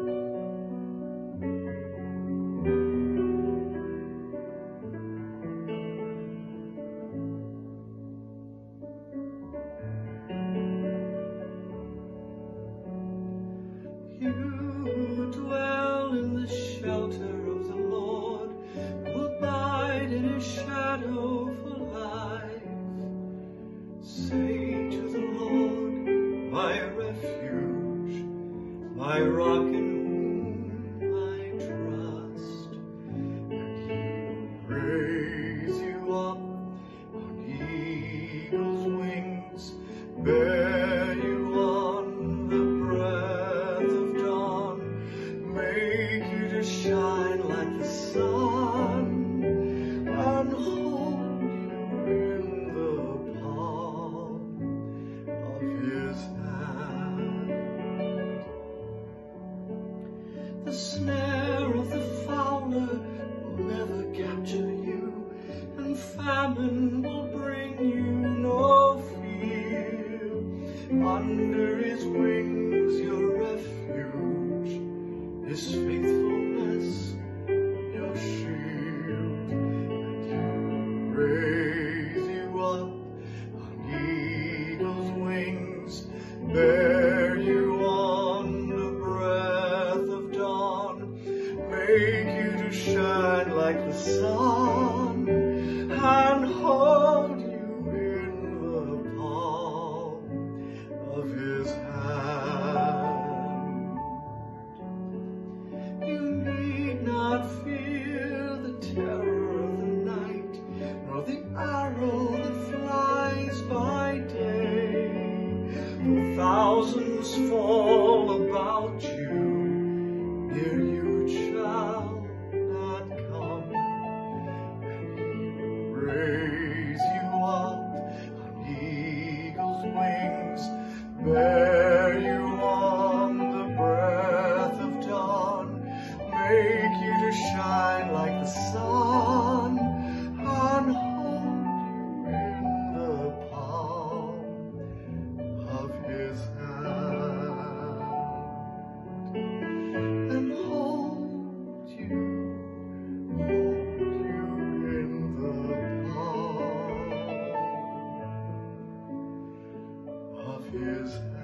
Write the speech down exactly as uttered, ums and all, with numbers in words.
You dwell in the shelter of the Lord, who abide in his shadow for life. Say to the Lord, my refuge, my rock in whom I trust, and he will raise you up on eagle's wings, bear you on the breath of dawn, make you to shine like the sun, and hold you in the palm of his hand. The snare of the fowler will never capture you, and famine will bring you no fear. Under his wings your refuge, his faithfulness your shield, and he will raise you up on eagle's wings, bear you on the breath of dawn, make you to shine like the sun, and hold you in the palm of his hand. You need not fear the terror of the night, nor the arrow that flies by day. Though thousands fall about you, near you it shall not come. And he will raise you up on eagle's wings, bear you on the breath of dawn, make you to shine like the sun, and hold you in the palm of his hand, and hold you, hold you in the palm of his hand.